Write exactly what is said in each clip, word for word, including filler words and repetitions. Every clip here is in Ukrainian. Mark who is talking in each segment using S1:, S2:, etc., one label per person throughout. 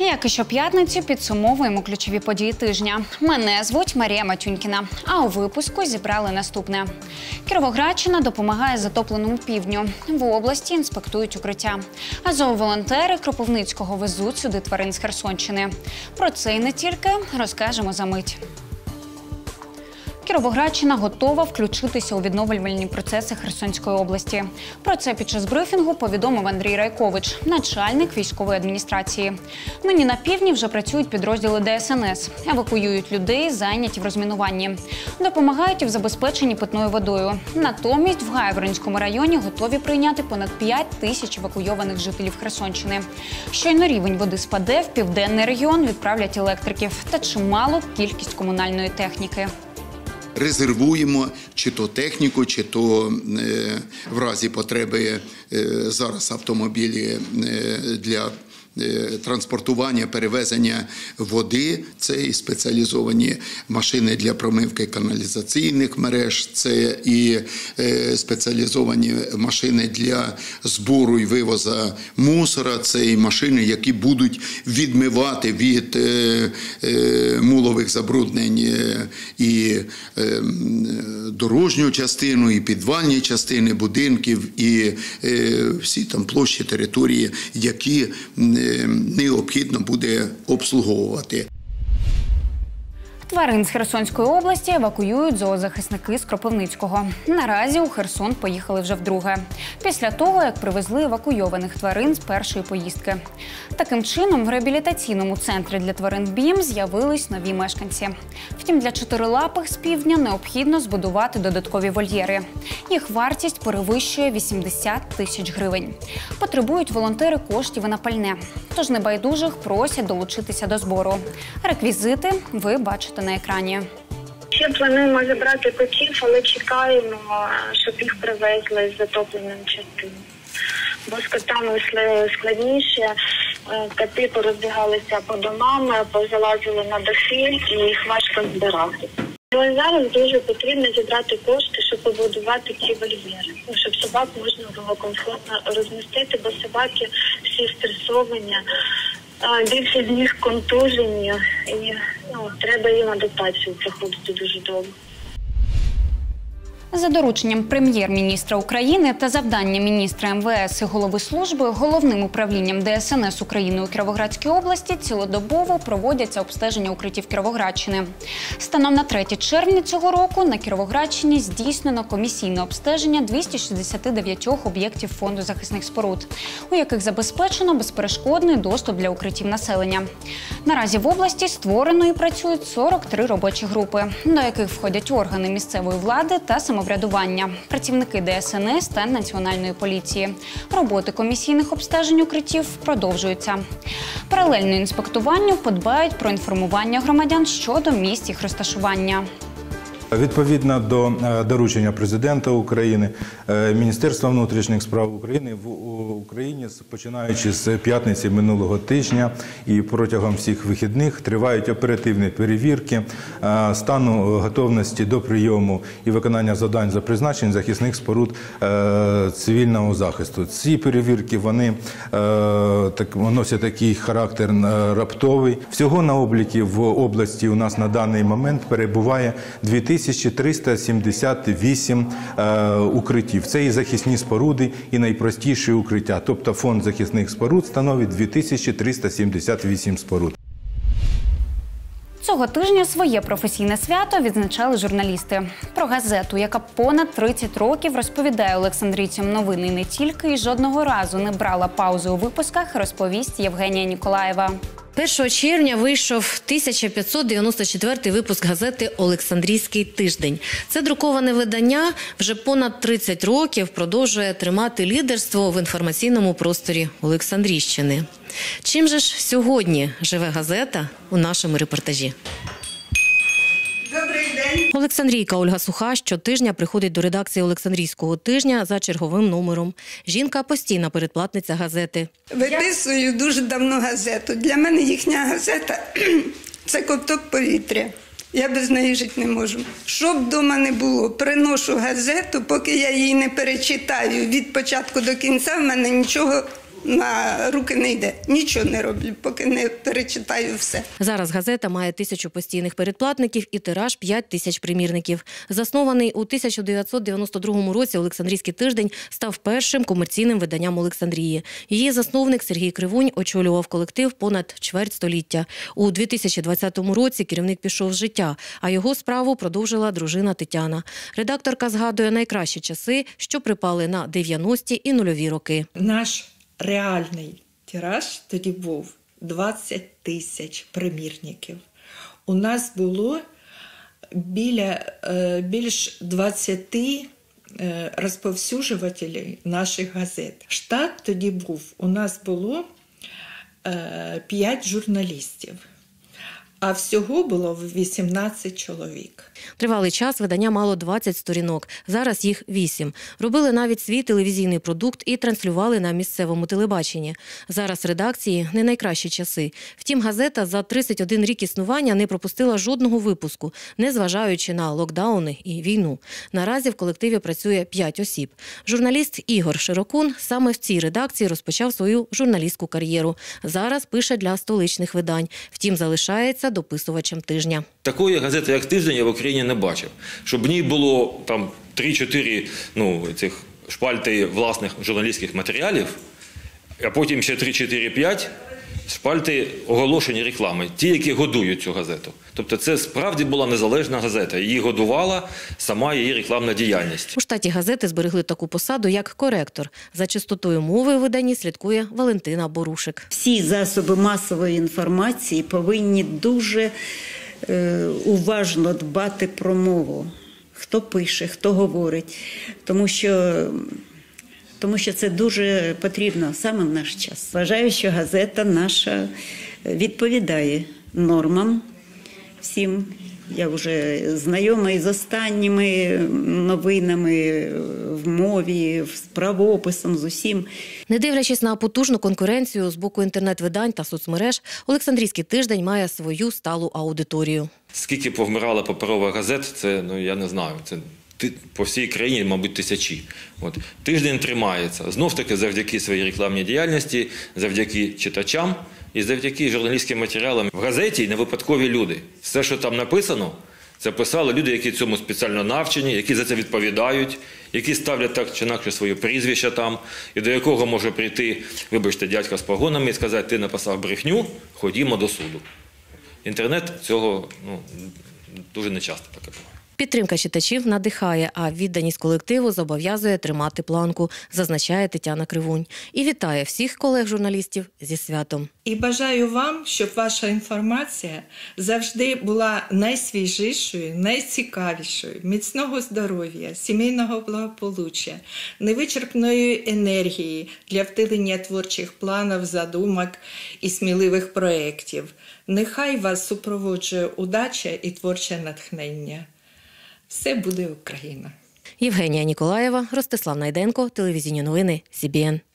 S1: Як і щоп'ятниці підсумовуємо ключові події тижня. Мене звуть Марія Матюнькіна, а у випуску зібрали наступне. Кіровоградщина допомагає затопленому півдню. В області інспектують укриття. А зооволонтери Кропивницького везуть сюди тварин з Херсонщини. Про це і не тільки розкажемо за мить. Кіровоградщина готова включитися у відновлювальні процеси Херсонської області. Про це під час брифінгу повідомив Андрій Райкович, начальник військової адміністрації. Нині на півдні вже працюють підрозділи Де Ес Ен Ес, евакуюють людей, зайняті в розмінуванні. Допомагають і в забезпеченні питною водою. Натомість в Гайворонському районі готові прийняти понад п'ять тисяч евакуйованих жителів Херсонщини. Щойно рівень води спаде, в південний регіон відправлять електриків та чималу кількість комунальної техніки.
S2: Резервуємо чи то техніку, чи то е, в разі потреби е, зараз автомобілі е, для е, транспортування, перевезення води. Це і спеціалізовані машини для промивки каналізаційних мереж, це і е, спеціалізовані машини для збору і вивозу мусора, це і машини, які будуть відмивати від е, е, мулових забруднень е, і е, дорожню частину, і підвальні частини будинків, і е, всі там площі, території, які е, необхідно буде обслуговувати.
S1: Тварин з Херсонської області евакуюють зоозахисники з Кропивницького. Наразі у Херсон поїхали вже вдруге. Після того, як привезли евакуйованих тварин з першої поїздки. Таким чином, в реабілітаційному центрі для тварин БІМ з'явились нові мешканці. Втім, для чотирилапих з півдня необхідно збудувати додаткові вольєри. Їх вартість перевищує вісімдесят тисяч гривень. Потребують волонтери коштів і на пальне. Тож небайдужих просять долучитися до збору. Реквізити ви бачите на екрані.
S3: Ще плануємо забрати котів, але чекаємо, щоб їх привезли з затопленим частиною. Бо з котами складніше, коти порозбігалися по домам, позалазили на дахи і їх важко збирати. Але зараз дуже потрібно зібрати кошти, щоб побудувати ці вольєри, щоб собак можна було комфортно розмістити, бо собаки всі стресовані, більше з них контужені, і ну, треба їм адаптацію проходити дуже довго.
S1: За дорученням прем'єр-міністра України та завданням міністра Ем Ве Ес і голови служби, головним управлінням Де Ес Ен Ес України у Кіровоградській області цілодобово проводяться обстеження укриттів Кіровоградщини. Станом на третє червня цього року на Кіровоградщині здійснено комісійне обстеження двохсот шістдесят дев'ять об'єктів фонду захисних споруд, у яких забезпечено безперешкодний доступ для укриттів населення. Наразі в області створено і працюють сорок три робочі групи, до яких входять органи місцевої влади та самоврядування. Працівники Де Ес Ен Ес та Національної поліції. Роботи комісійних обстежень укриттів продовжуються. Паралельно інспектуванню подбають про інформування громадян щодо місць їх розташування.
S4: Відповідно до доручення президента України, Міністерства внутрішніх справ України в Україні, починаючи з п'ятниці минулого тижня і протягом всіх вихідних, тривають оперативні перевірки стану готовності до прийому і виконання завдань за призначенням захисних споруд цивільного захисту. Ці перевірки вони так, носять такий характер раптовий. Всього на обліку в області у нас на даний момент перебуває дві тисячі триста сімдесят вісім е, укриттів. Це і захисні споруди, і найпростіші укриття. Тобто фонд захисних споруд становить дві тисячі триста сімдесят вісім споруд.
S1: Цього тижня своє професійне свято відзначали журналісти. Про газету, яка понад тридцять років розповідає олександрійцям новини не тільки і жодного разу не брала паузи у випусках, розповість Євгенія Ніколаєва.
S5: першого червня вийшов тисяча п'ятсот дев'яносто четвертий випуск газети «Олександрійський тиждень». Це друковане видання вже понад тридцять років продовжує тримати лідерство в інформаційному просторі Олександрійщини. Чим же ж сьогодні живе газета у нашому репортажі?
S6: Добрий день.
S5: Олександрійка Ольга Суха щотижня приходить до редакції «Олександрійського тижня» за черговим номером. Жінка – постійна передплатниця газети.
S6: Виписую дуже давно газету. Для мене їхня газета – це ковток повітря. Я без неї жити не можу. Що б вдома не було, приношу газету, поки я її не перечитаю від початку до кінця, в мене нічого на руки не йде. Нічого не роблю, поки не перечитаю все.
S5: Зараз газета має тисячу постійних передплатників і тираж п'ять тисяч примірників. Заснований у тисяча дев'ятсот дев'яносто другому році Олександрійський тиждень став першим комерційним виданням Олександрії. Її засновник Сергій Кривунь очолював колектив понад чверть століття. У дві тисячі двадцятому році керівник пішов з життя, а його справу продовжила дружина Тетяна. Редакторка згадує найкращі часи, що припали на дев'яності і нульові роки.
S7: Наш реальний тираж тоді був двадцять тисяч примірників. У нас було біля, більш двадцяти розповсюджувателів наших газет. Штат тоді був, у нас було п'ять журналістів. А всього було вісімнадцять чоловік.
S5: Тривалий час видання мало двадцять сторінок, зараз їх вісім. Робили навіть свій телевізійний продукт і транслювали на місцевому телебаченні. Зараз редакції не найкращі часи. Втім, газета за тридцять один рік існування не пропустила жодного випуску, незважаючи на локдауни і війну. Наразі в колективі працює п'ять осіб. Журналіст Ігор Широкун саме в цій редакції розпочав свою журналістську кар'єру. Зараз пише для столичних видань. Втім, залишається дописувачем тижня.
S8: Такої газети, як «Тиждень», я в Україні не бачив. Щоб в ній було там три-чотири ну, цих шпальти власних журналістських матеріалів, а потім ще три-чотири-п'ять шпальти оголошені реклами, ті, які годують цю газету. Тобто це справді була незалежна газета. Її годувала сама її рекламна діяльність.
S5: У штаті газети зберегли таку посаду, як коректор. За чистотою мови у виданні слідкує Валентина Борушик.
S9: Всі засоби масової інформації повинні дуже е, уважно дбати про мову. Хто пише, хто говорить. Тому що... Тому що це дуже потрібно саме в наш час. Вважаю, що газета наша відповідає нормам всім. Я вже знайома із останніми новинами в мові, з правописом, з усім.
S5: Не дивлячись на потужну конкуренцію з боку інтернет-видань та соцмереж, Олександрійський тиждень має свою сталу аудиторію.
S8: Скільки повмирало паперових газет, це, ну, я не знаю, це по всій країні, мабуть, тисячі. От. Тиждень тримається. Знов-таки завдяки своїй рекламній діяльності, завдяки читачам і завдяки журналістським матеріалам. В газеті не випадкові люди. Все, що там написано, це писали люди, які цьому спеціально навчені, які за це відповідають, які ставлять так чи інакше своє прізвище там, і до якого може прийти, вибачте, дядька з погонами і сказати, ти написав брехню, ходімо до суду. Інтернет цього ну, дуже нечасто таке буває.
S5: Підтримка читачів надихає, а відданість колективу зобов'язує тримати планку, зазначає Тетяна Кривунь. І вітає всіх колег-журналістів зі святом.
S7: І бажаю вам, щоб ваша інформація завжди була найсвіжішою, найцікавішою, міцного здоров'я, сімейного благополуччя, невичерпної енергії для втілення творчих планів, задумок і сміливих проєктів. Нехай вас супроводжує удача і творче натхнення. Все буде Україна.
S5: Євгенія Ніколаєва, Ростислав Найденко, телевізійні новини Сі Бі Ен.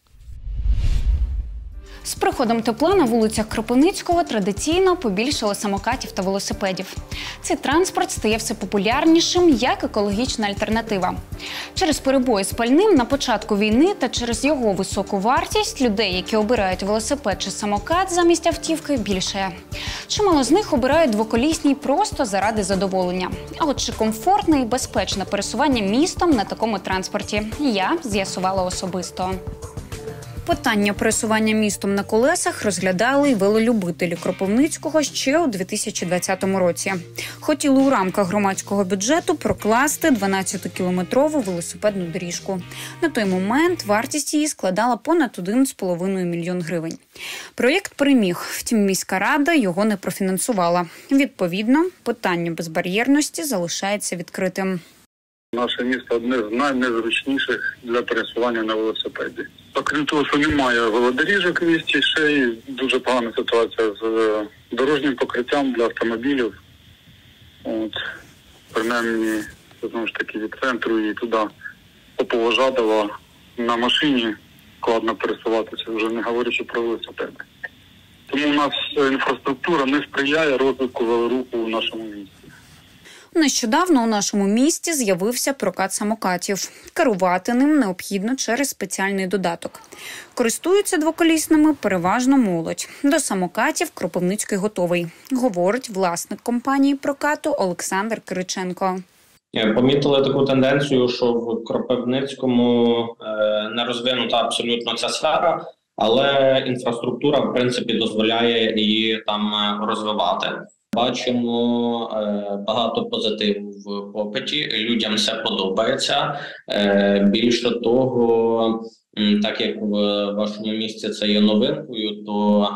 S1: З приходом тепла на вулицях Кропивницького традиційно побільшало самокатів та велосипедів. Цей транспорт стає все популярнішим як екологічна альтернатива. Через перебої з пальним на початку війни та через його високу вартість людей, які обирають велосипед чи самокат замість автівки, більшає. Чимало з них обирають двоколісні просто заради задоволення. А от чи комфортне і безпечне пересування містом на такому транспорті, я з'ясувала особисто. Питання пересування містом на колесах розглядали й велолюбителі Кропивницького ще у дві тисячі двадцятому році. Хотіли у рамках громадського бюджету прокласти дванадцятикілометрову велосипедну доріжку. На той момент вартість її складала понад один з половиною мільйон гривень. Проєкт переміг, втім міська рада його не профінансувала. Відповідно, питання безбар'єрності залишається відкритим.
S10: Наше місто одне з найнезручніших для пересування на велосипеді. Окрім того, що немає велодоріжок в місті, ще й дуже погана ситуація з дорожнім покриттям для автомобілів. От, принаймні, знову ж таки, від центру і туди по Повожадова на машині складно пересуватися, вже не говорячи про велосипеди. Тому у нас інфраструктура не сприяє розвитку велоруху в нашому місті.
S1: Нещодавно у нашому місті з'явився прокат самокатів. Керувати ним необхідно через спеціальний додаток. Користуються двоколісними переважно молодь. До самокатів Кропивницький готовий, говорить власник компанії прокату Олександр Кириченко.
S11: Помітили таку тенденцію, що в Кропивницькому не розвинута абсолютно ця сфера, але інфраструктура, в принципі, дозволяє її там розвивати. Бачимо багато позитиву в попиті, людям все подобається. Більше того, так як в вашому місті це є новинкою, то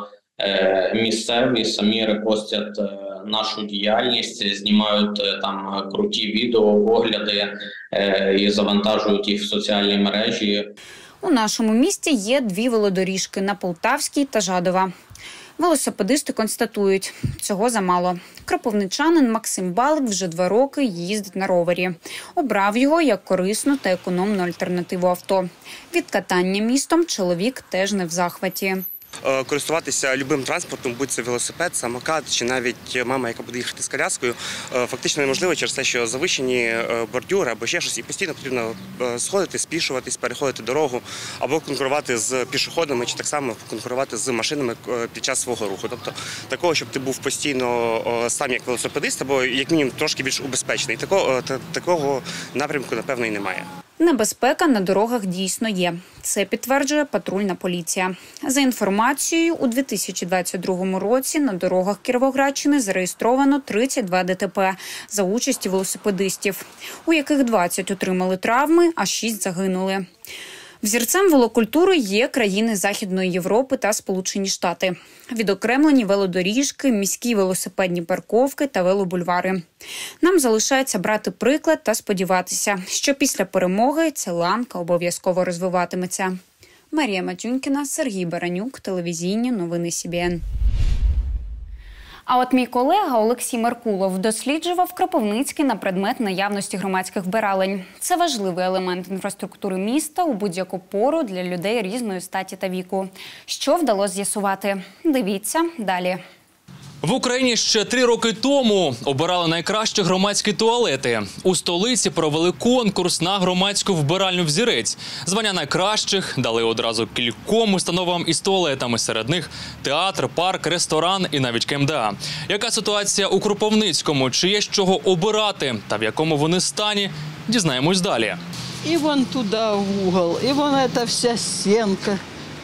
S11: місцеві самі репостять нашу діяльність, знімають там круті відео, огляди і завантажують їх в соціальні мережі.
S1: У нашому місті є дві велодоріжки – на Полтавській та Жадова. Велосипедисти констатують – цього замало. Кропивничанин Максим Балик вже два роки їздить на ровері. Обрав його як корисну та економну альтернативу авто. Від катання містом чоловік теж не в захваті.
S12: Користуватися любим транспортом, будь це велосипед, самокат чи навіть мама, яка буде їхати з коляскою, фактично неможливо через те, що завищені бордюри або ще щось, і постійно потрібно сходити, спішуватись, переходити дорогу або конкурувати з пішоходами, чи так само конкурувати з машинами під час свого руху. Тобто такого, щоб ти був постійно сам як велосипедист або як мінімум трошки більш убезпечений. Такого, такого напрямку, напевно, і немає.
S1: Небезпека на дорогах дійсно є. Це підтверджує патрульна поліція. За інформацією, у дві тисячі двадцять другому році на дорогах Кіровоградщини зареєстровано тридцять два ДТП за участі велосипедистів, у яких двадцять отримали травми, а шість загинули. Взірцем велокультури є країни Західної Європи та Сполучені Штати. Відокремлені велодоріжки, міські велосипедні парковки та велобульвари. Нам залишається брати приклад та сподіватися, що після перемоги ця ланка обов'язково розвиватиметься. Марія Матюнькіна, Сергій Баранюк, телевізійні новини Сі Бі Ен. А от мій колега Олексій Меркулов досліджував Кропивницький на предмет наявності громадських вбиралень. Це важливий елемент інфраструктури міста у будь-яку пору для людей різної статі та віку. Що вдалося з'ясувати? Дивіться далі.
S13: В Україні ще три роки тому обирали найкращі громадські туалети. У столиці провели конкурс на громадську вбиральню «Взірець». Звання найкращих дали одразу кільком установам із туалетами. Серед них театр, парк, ресторан і навіть ка ем де а. Яка ситуація у Кропивницькому? Чи є з чого обирати? Та в якому вони стані? Дізнаємось далі.
S14: І вон туди в угол, і вон ця вся стінка,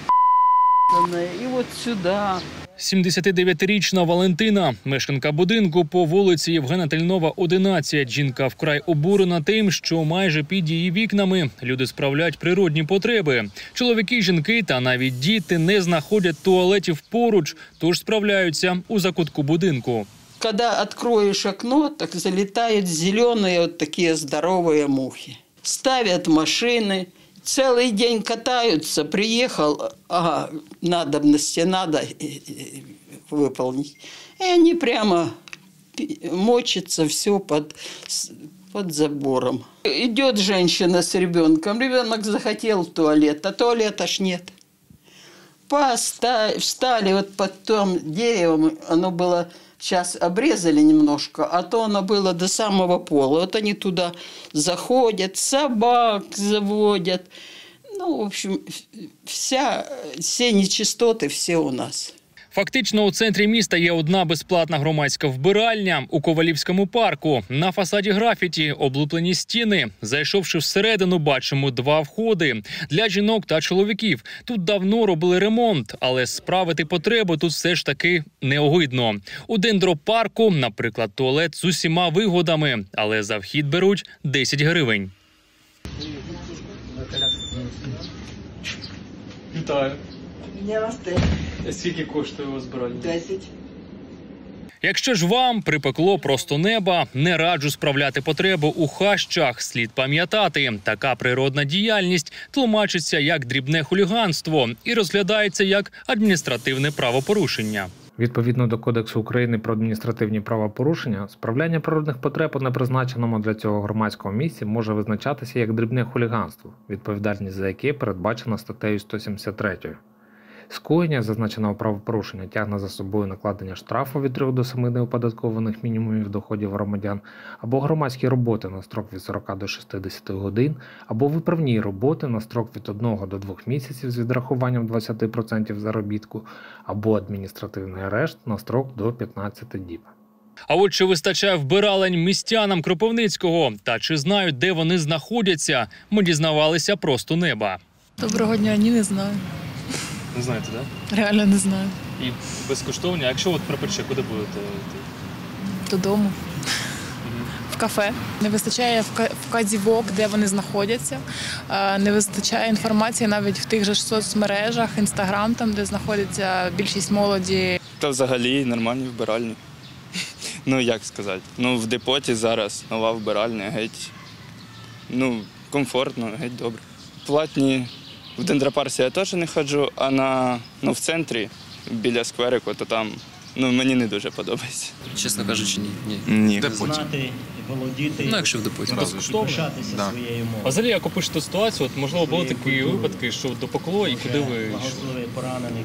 S14: і от сюди.
S13: сімдесятидев'ятирічна Валентина, мешканка будинку по вулиці Євгена Тельнова, одинадцять. Жінка вкрай обурена тим, що майже під її вікнами люди справляють природні потреби. Чоловіки, жінки та навіть діти не знаходять туалетів поруч, тож справляються у закутку будинку.
S14: Коли відкриєш окно, так залітають зелені от такі здорові мухи. Ставлять машини. Целый день катаются, приехал, ага, надобности надо выполнить. И они прямо мочатся все под, под забором. Идет женщина с ребенком, ребенок захотел в туалет, а туалета ж нет. Поставили, встали вот под том деревом, оно было... Сейчас обрезали немножко, а то оно было до самого пола. Вот они туда заходят, собак заводят. Ну, в общем, вся, все нечистоты, все у нас.
S13: Фактично, у центрі міста є одна безплатна громадська вбиральня у Ковалівському парку. На фасаді графіті облуплені стіни. Зайшовши всередину, бачимо два входи – для жінок та чоловіків. Тут давно робили ремонт, але справити потребу тут все ж таки неогидно. У дендропарку, наприклад, туалет з усіма вигодами, але за вхід беруть десять гривень.
S15: Вітаю. Скільки коштує у вас збирання?
S14: десять.
S13: Якщо ж вам припекло просто неба, не раджу справляти потребу у хащах. Слід пам'ятати, така природна діяльність тлумачиться як дрібне хуліганство і розглядається як адміністративне правопорушення.
S16: Відповідно до Кодексу України про адміністративні правопорушення, справляння природних потреб у непризначеному для цього громадському місці може визначатися як дрібне хуліганство, відповідальність за яке передбачена статтею сто сімдесят три. Скоєння зазначеного правопорушення тягне за собою накладення штрафу від трьох до семи неоподаткованих мінімумів доходів громадян, або громадські роботи на строк від сорока до шістдесяти годин, або виправні роботи на строк від одного до двох місяців з відрахуванням двадцять відсотків заробітку, або адміністративний арешт на строк до п'ятнадцяти діб.
S13: А от чи вистачає вбиралень містянам Кропивницького та чи знають, де вони знаходяться, ми дізнавалися просто неба.
S15: Доброго дня, ні, не знаю.
S13: Не знаєте, так?
S15: Да? Реально не знаю.
S13: І безкоштовні. А якщо от припече, куди будете йти?
S15: Додому. Угу. В кафе. Не вистачає вказівок, де вони знаходяться. Не вистачає інформації навіть в тих же соцмережах, Інстаграм, там, де знаходиться більшість молоді.
S17: Та взагалі нормальні вбиральні. Ну, як сказати, ну, в депоті зараз нова вбиральня, геть, ну, комфортно, геть добре. Платні, в Дендропарсі я теж не ходжу, а на, ну, в центрі, біля скверику, то там, ну, мені не дуже подобається.
S18: Чесно кажучи, ні. Ні.
S17: Ні.
S18: В депоті.
S19: Знати, володіти,
S18: ну, якщо в депоті.
S19: пишатися да. своєю мовою.
S13: А взагалі, як опишете ситуацію, от, можливо, були такі випадки, що допекло і куди ви йшли?
S19: Поранених.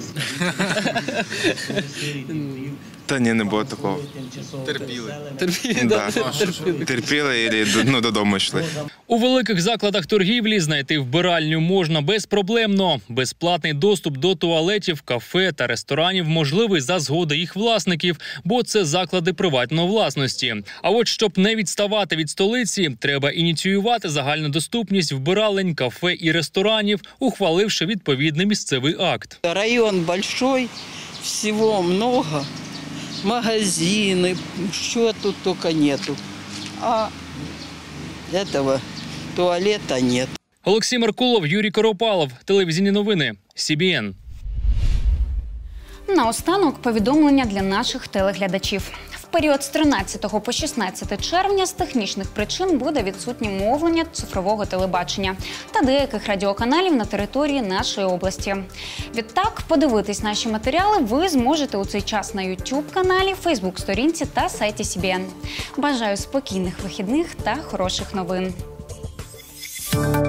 S20: Та ні, не було такого.
S18: Терпіли.
S20: Терпіли, да. Терпіли. Терпіли і ну, додому йшли.
S13: У великих закладах торгівлі знайти вбиральню можна безпроблемно. Безплатний доступ до туалетів, кафе та ресторанів можливий за згоди їх власників, бо це заклади приватної власності. А от щоб не відставати від столиці, треба ініціювати загальну доступність вбиралень, кафе і ресторанів, ухваливши відповідний місцевий акт.
S14: Район большой, всего много. Магазины, что тут только нету. А этого туалета нет.
S13: Олексій Меркулов, Юрій Коропалов. Телевізійні новини. Сі Бі Ен.
S1: Наостанок повідомлення для наших телеглядачів. В період з тринадцятого по шістнадцяте червня з технічних причин буде відсутнє мовлення цифрового телебачення та деяких радіоканалів на території нашої області. Відтак, подивитись наші матеріали ви зможете у цей час на ютуб-каналі, фейсбук-сторінці та сайті Сі Бі Ен. Бажаю спокійних вихідних та хороших новин.